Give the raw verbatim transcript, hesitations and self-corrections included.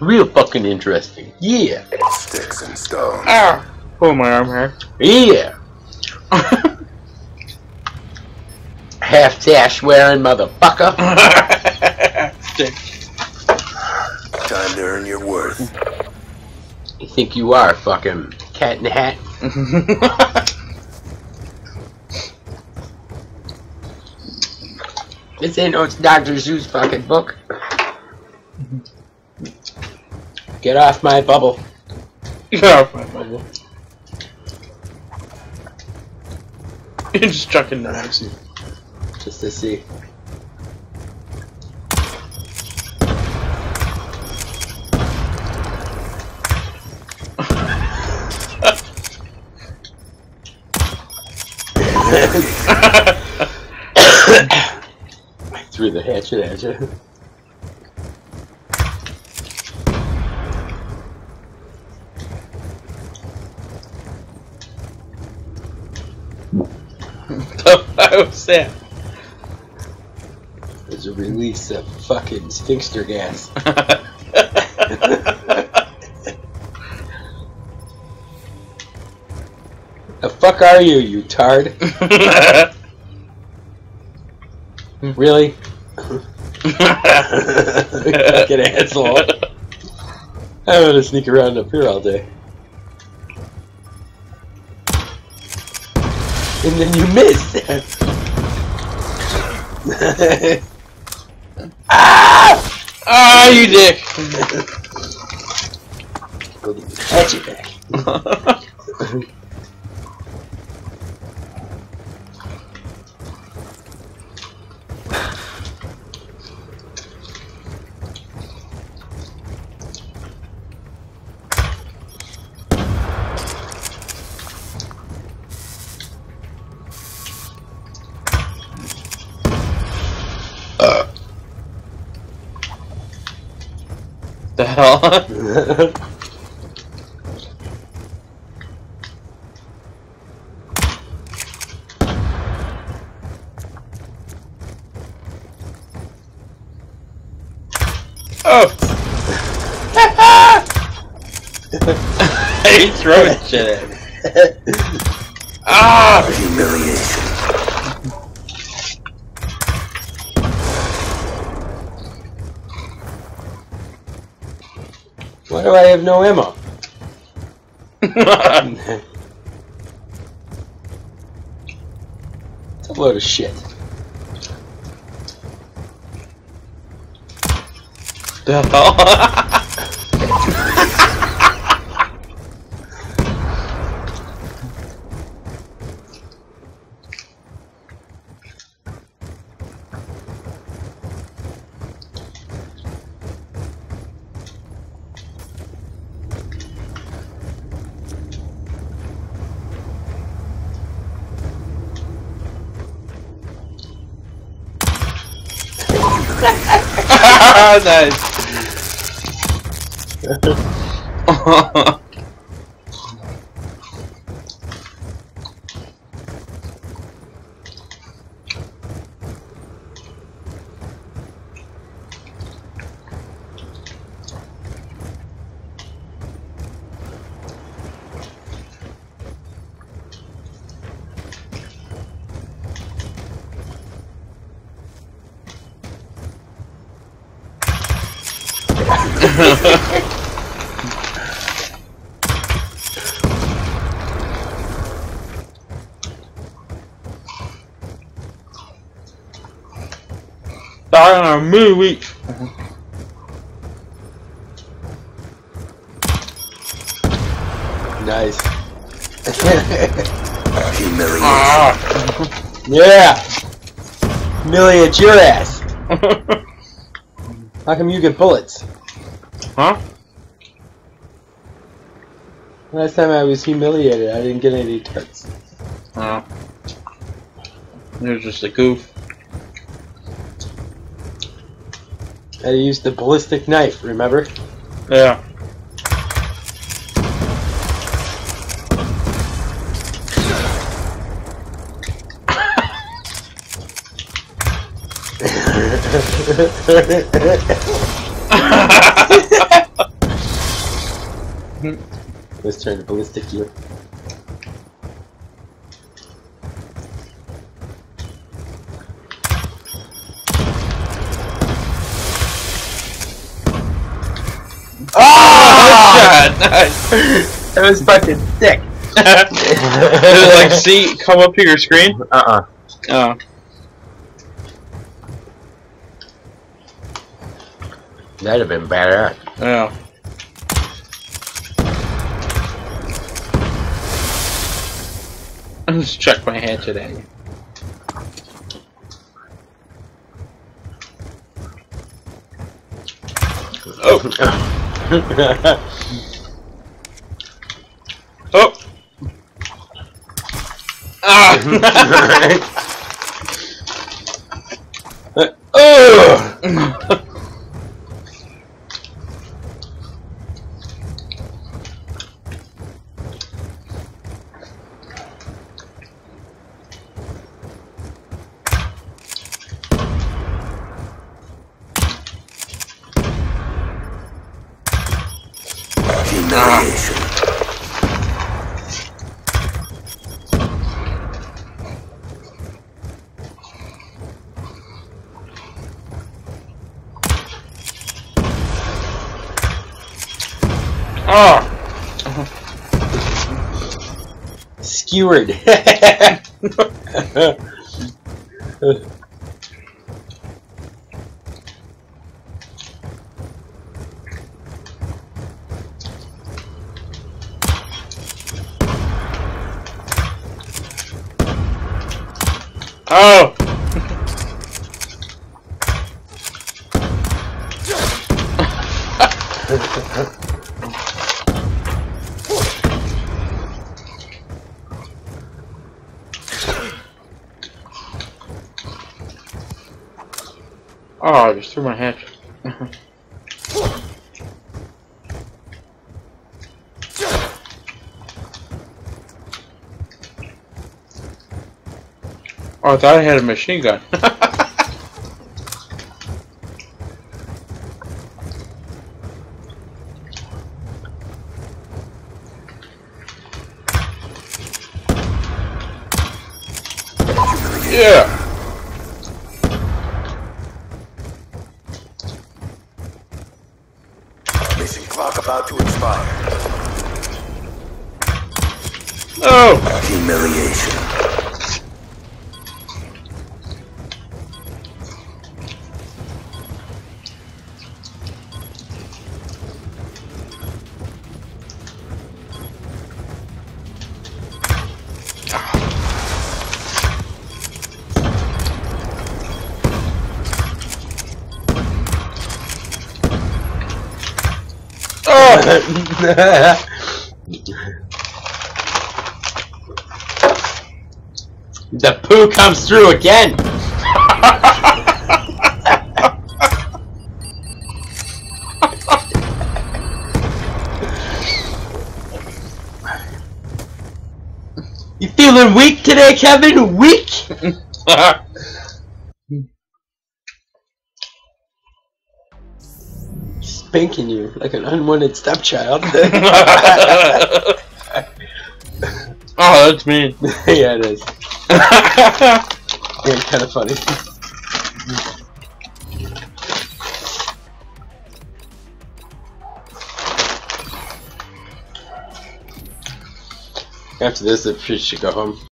Real fucking interesting. Yeah. Sticks and stones. Ah! Pull my arm hair. Yeah. Half sash wearing motherfucker. Stick. Time to earn your worth. You think you are fucking cat in the hat? This ain't no Doctor Seuss fucking book. Get off my bubble. Get off my bubble. You're just chucking knives. Just to see. I threw the hatchet at you. What was that? There's a release of fucking sphinxter gas. The fuck are you, you tard? Really? Fucking asshole. I'm gonna sneak around up here all day. And then you missed. Ah! Ah, you dick! Go get the hatchet back. The hell? Oh! He's throwing shit at me. Ah! Humiliation. Why do I have no ammo? It's a load of shit. The hell? Nice. Darn our moon week. Nice. Humiliation. Ah. Yeah. Humiliate your ass. How come you get bullets? Huh? Last time I was humiliated, I didn't get any tarts. Oh. It was just a goof. I used the ballistic knife, remember? Yeah. Let's turn the ballistic gear. Oh! Nice! That was fucking sick. Did it like see come up to your screen? Uh-uh. Oh. That'd have been badass. Yeah. Let's check my hatchet at you. Oh. Oh. Ah. Oh. Humiliation. Oh. Skewered. Oh. Oh, I just threw my hatchet. Oh, I thought I had a machine gun. Yeah. Mission clock about to expire. Oh. Humiliation. The poo comes through again. You feeling weak today, Kevin? Weak? Spanking you like an unwanted stepchild. Oh, that's mean. Yeah, it is. Yeah, kind of funny. After this, I should go home.